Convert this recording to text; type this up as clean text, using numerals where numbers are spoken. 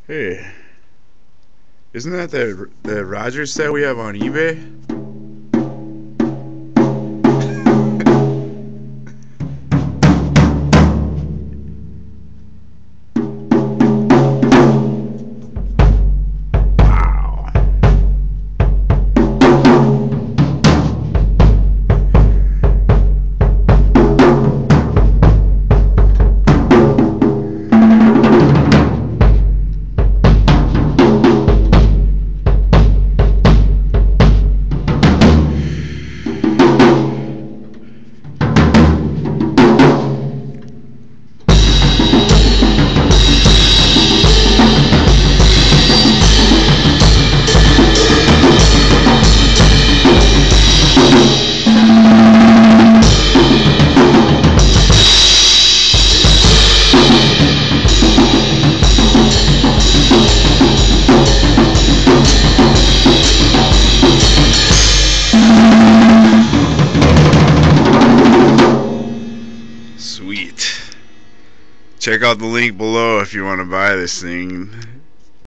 Hey, isn't that the Rogers set we have on eBay? Wow. Sweet. Check out the link below if you want to buy this thing.